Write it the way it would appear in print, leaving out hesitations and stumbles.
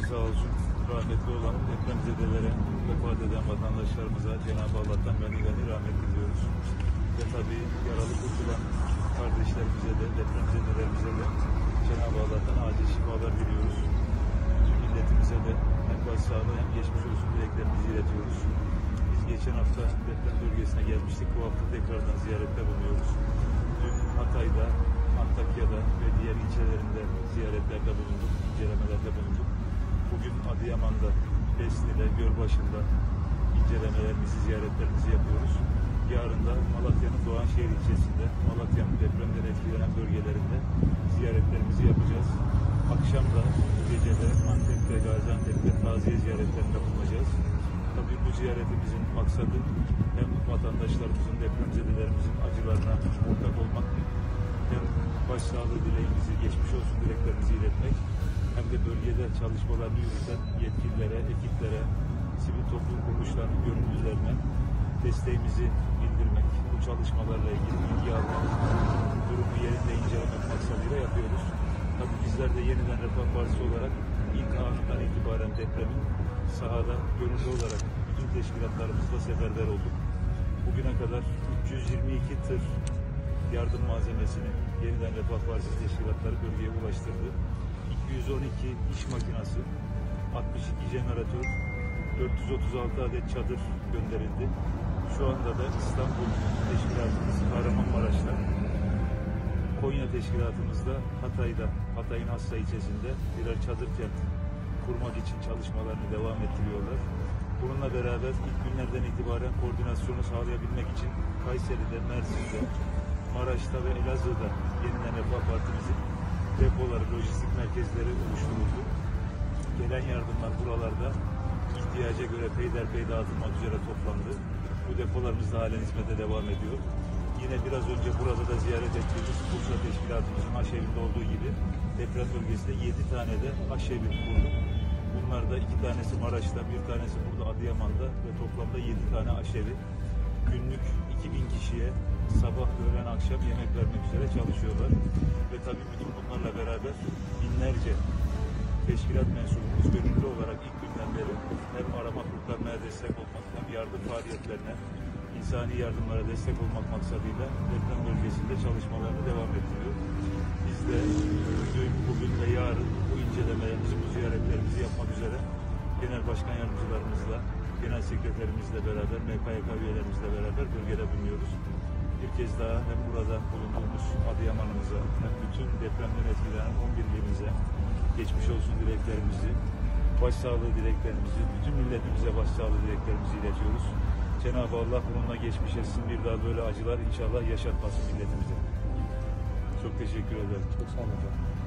sağ olsun. Rahmetli olan depremzedelere, vefat eden vatandaşlarımıza Cenab-ı Allah'tan gani rahmet diliyoruz. Ve tabii yaralı kurtulan kardeşlerimize de, depremzedelerimize de Cenab-ı Allah'tan acil şifalar diliyoruz. Bütün milletimize de hem başsağlığı hem geçmiş olsun dileklerimizi iletiyoruz. Biz geçen hafta deprem bölgesine gelmiştik. Bu hafta tekrardan ziyarette bulunuyoruz. Dün Hatay'da, Antakya'da ve diğer ilçelerinde ziyaretlerde bulunduk, incelemelerde bulunduk. Bugün Adıyaman'da, Besni'de, Gölbaşı'nda incelemelerimizi, ziyaretlerimizi yapıyoruz. Yarın da Malatya'nın Doğanşehir ilçesinde, Malatya'nın depremden etkilenen bölgelerinde ziyaretlerimizi yapacağız. Akşam da bu gece de Antep'te, Gaziantep'te taziye ziyaretlerinde bulunacağız. Tabii bu ziyaretimizin maksadı hem vatandaşlarımızın, depremzedelerimizin acılarına ortak olmak, hem başsağlığı dileğimizi, geçmiş olsun dileklerimizi iletmek, hem de bölgede çalışmalarını yürüten yetkililere, ekiplere, sivil toplum kuruluşlarının gönüllülerine desteğimizi bildirmek, bu çalışmalarla ilgili bilgi almak, durumu yerinde incelemek maksadıyla yapıyoruz. Tabii bizler de Yeniden Refah Partisi olarak ilk anından itibaren depremin sahada gönüllü olarak bütün teşkilatlarımızla seferber olduk. Bugüne kadar 322 tır yardım malzemesini Yeniden Refah Partisi teşkilatları bölgeye ulaştırdı. 212 iş makinası, 62 jeneratör, 436 adet çadır gönderildi. Şu anda da İstanbul teşkilatımız Kahramanmaraş'ta, Konya teşkilatımızda Hatay'da, Hatay'ın Hassa ilçesinde birer çadır kent kurmak için çalışmalarını devam ettiriyorlar. Bununla beraber ilk günlerden itibaren koordinasyonu sağlayabilmek için Kayseri'de, Mersin'de, Maraş'ta ve Elazığ'da Yeniden Refah Partimizin depoları, lojistik merkezleri oluşturuldu. Gelen yardımlar buralarda ihtiyaca göre peyderpey dağıtılmak üzere toplandı. Bu depolarımız da halen hizmete devam ediyor. Yine biraz önce burada da ziyaret ettiğimiz Bursa Teşkilatımızın aşevinde olduğu gibi deprem bölgesinde 7 tane de aşevi kurduk. Bunlar da 2 tanesi Maraş'ta, 1 tanesi burada Adıyaman'da ve toplamda 7 tane aşevi. Günlük 2000 kişiye sabah, öğlen, akşam yemek vermek üzere çalışıyorlar. Ve tabii bütün bunlarla beraber binlerce teşkilat mensubumuz gönüllü olarak ilk günden beri hem arama kurtarmaya destek olmak hem yardım faaliyetlerine, insani yardımlara destek olmak maksadıyla deprem bölgesinde çalışmalarını devam ettiriyor. Biz de bugün ve yarın bu incelemelerimizi, bu ziyaretlerimizi yapmak üzere genel başkan yardımcılarımızla, genel sekreterimizle beraber, MKYK üyelerimizle beraber bölgede bulunuyoruz. Bir kez daha hem burada bulunduğumuz Adıyaman'ımıza hem bütün depremden etkilenen 11'liğimize geçmiş olsun dileklerimizi, başsağlığı dileklerimizi, bütün milletimize başsağlığı dileklerimizi iletiyoruz. Cenab-ı Allah bununla geçmiş etsin, bir daha böyle acılar inşallah yaşatmasın milletimize. Çok teşekkür ederim. Çok sağ olun.